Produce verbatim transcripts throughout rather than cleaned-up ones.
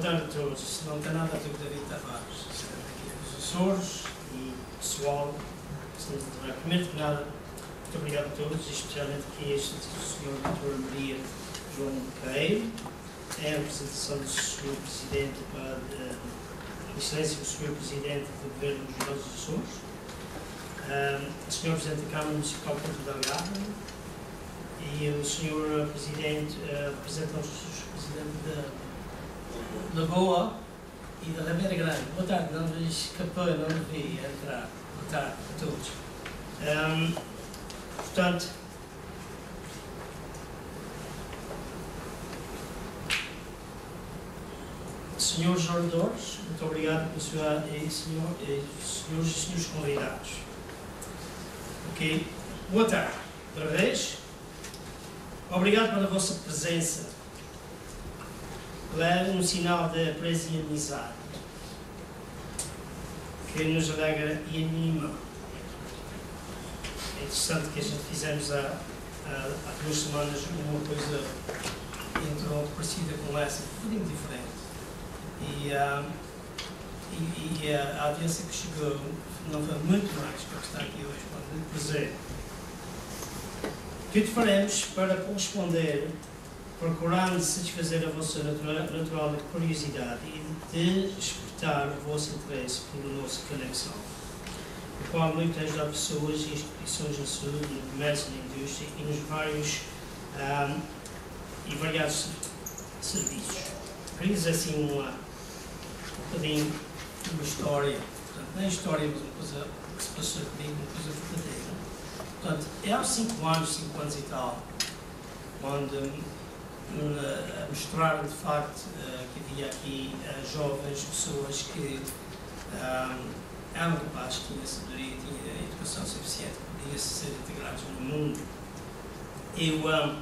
tarde a todos. Não tem nada a ver com David Tavares. Aqui os Açores e o pessoal que estamos a trabalhar. Primeiro de nada, muito obrigado a todos, especialmente aqui este senhor doutor Maria João Monteiro, é a representação do senhor Presidente, a Excelência do senhor Presidente do Governo dos Açores, o senhor Presidente da Câmara Municipal de Ponta Delgada e o senhor Presidente, representante do Presidente da Lagoa e da Ribeira Grande. Boa tarde, não me escapei, não me vi entrar. Boa tarde a todos. Um, portanto, senhores oradores, muito obrigado pela sua e, senhor, e senhores e senhores convidados. Ok, boa tarde, outra vez. Obrigado pela vossa presença. É um sinal de apreço e amizade que nos alegra e anima. É interessante que a gente fizemos há, há, há duas semanas uma coisa entrou parecida com essa, um bocadinho diferente. E, uh, e, e uh, a audiência que chegou não foi muito mais para estar aqui hoje, com muito prazer. O que faremos para corresponder, procurando satisfazer a vossa natural, natural curiosidade e de despertar o vosso interesse pelo nosso Conexão, o qual muito ajuda pessoas e instituições na saúde, no comércio, na indústria e nos vários um, e variados serviços. Queria assim uma, um bocadinho uma história, portanto, não é história, mas uma coisa que se passou comigo, uma coisa verdadeira. Portanto, é aos cinco anos, cinco anos e tal, quando Uh, mostraram de facto uh, que havia aqui uh, jovens pessoas que uh, eram capazes, tinham sabedoria, tinham educação suficiente, podiam ser integrados no mundo. Eu, uh,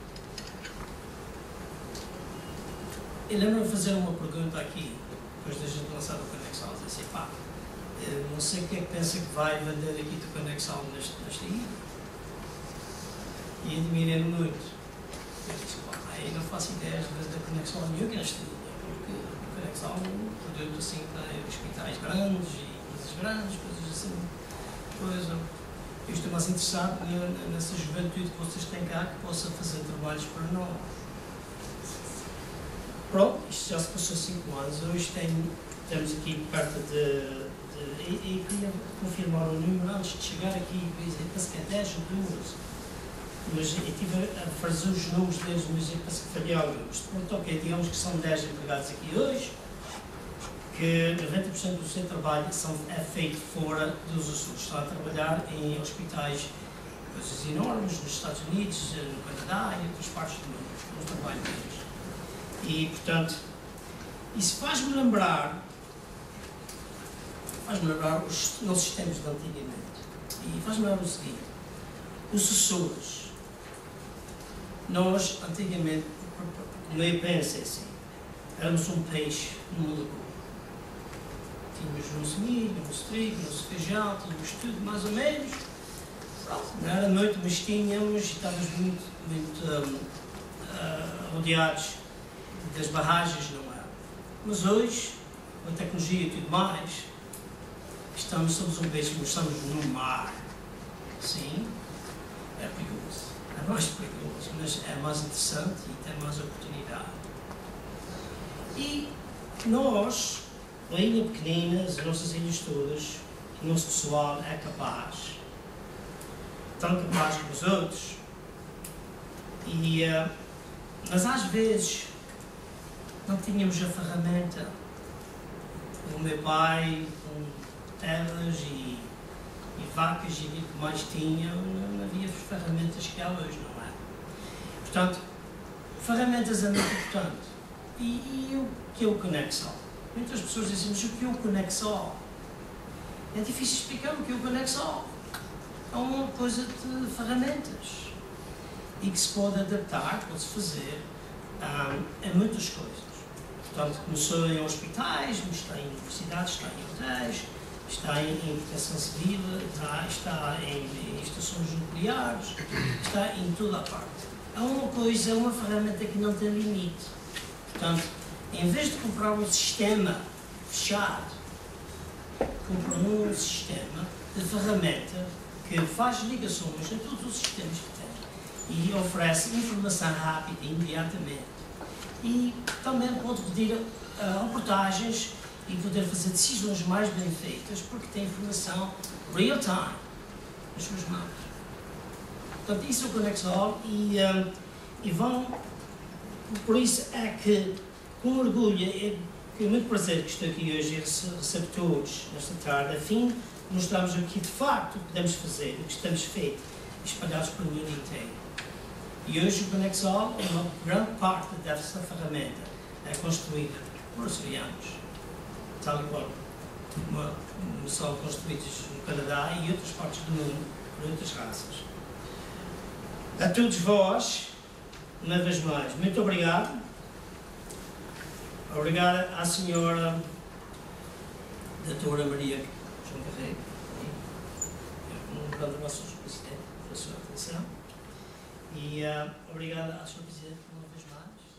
eu lembro-me de fazer uma pergunta aqui, depois da gente lançar o Conexão, dizer assim, pá, eu não sei o que é que pensa que vai vender aqui do Conexão neste, nesta ilha. E admirei-me muito. Eu disse, pá, aí não faço ideia da Conexão nenhuma nesta ilha, porque a Conexão é um produto assim para hospitais grandes e coisas grandes, coisas assim, coisa. Eu estou mais interessado nessa juventude que vocês têm cá, que possa fazer trabalhos para nós. Pronto, isto já se passou cinco anos, hoje tenho, temos aqui perto de, de e, e queria confirmar o número antes de chegar aqui, penso que é dez ou doze. Mas eu estive a fazer os números deles, mas eu penso que falhei alguns. Pronto, ok, digamos que são dez empregados aqui hoje, que noventa por cento do seu trabalho são, é feito fora dos Açores. Estão a trabalhar em hospitais, coisas enormes, nos Estados Unidos, no Canadá e em outras partes do mundo, no trabalho deles. E, portanto, isso faz-me lembrar, faz-me lembrar os nossos sistemas de antigamente. E faz-me lembrar o seguinte, os Açores. Nós, antigamente, como eu penso assim, éramos um peixe numa lagoa. Tínhamos o nosso milho, o nosso trigo, o nosso feijão, tínhamos tudo mais ou menos. Pronto, não era muito, mas tínhamos, estávamos muito, muito um, uh, rodeados das barragens, não era. Mas hoje, com a tecnologia e tudo mais, estamos, somos um peixe, mas estamos no mar. Sim, é perigoso. É mais perigoso, mas é mais interessante e tem mais oportunidade. E nós, a ilha pequenina, as nossas ilhas todas, o nosso pessoal é capaz, tão capaz como os outros, e, uh, mas às vezes não tínhamos a ferramenta. O meu pai, com terras e e vacas e o que mais tinha, não havia ferramentas que há hoje, não é? Portanto, ferramentas é muito importante. E, e o que é o Conexão? Muitas pessoas dizem, mas o que é o Conexão? É difícil explicar o que é o Conexão. É uma coisa de ferramentas e que se pode adaptar, pode-se fazer um, a muitas coisas. Portanto, começou em hospitais, mas está em universidades, está em hotéis, está em, em proteção civil, está, está em, em estações nucleares, está em toda a parte. É uma coisa, é uma ferramenta que não tem limite. Portanto, em vez de comprar um sistema fechado, compra um sistema de ferramenta que faz ligações a todos os sistemas que tem e oferece informação rápida imediatamente. E também pode pedir uh, reportagens e poder fazer decisões mais bem feitas porque tem informação real time nas suas mãos. Portanto, isso é o Conexol e, um, e vão, por isso é que, com orgulho, é, é muito prazer que estou aqui hoje e recebo todos nesta tarde, a fim de mostrarmos aqui de facto o que podemos fazer, o que estamos feito, espalhados pelo mundo inteiro. E hoje o Conexol é uma grande parte dessa ferramenta, é construída por açorianos, tal e qual uma, são construídos no Canadá e em outras partes do mundo, por outras raças. A todos vós, uma vez mais, muito obrigado. Obrigado à senhora doutora Maria João Carreiro, um grande abraço ao senhor Presidente pela sua atenção. E uh, obrigado à senhora Presidente uma vez mais.